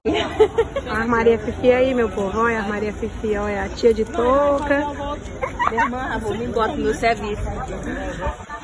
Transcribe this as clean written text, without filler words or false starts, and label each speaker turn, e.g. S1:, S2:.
S1: A Armaria Fifi aí, meu povo. Olha, a Armaria Fifi, olha, a tia de touca.
S2: Minha irmã, vou me embora pro meu serviço.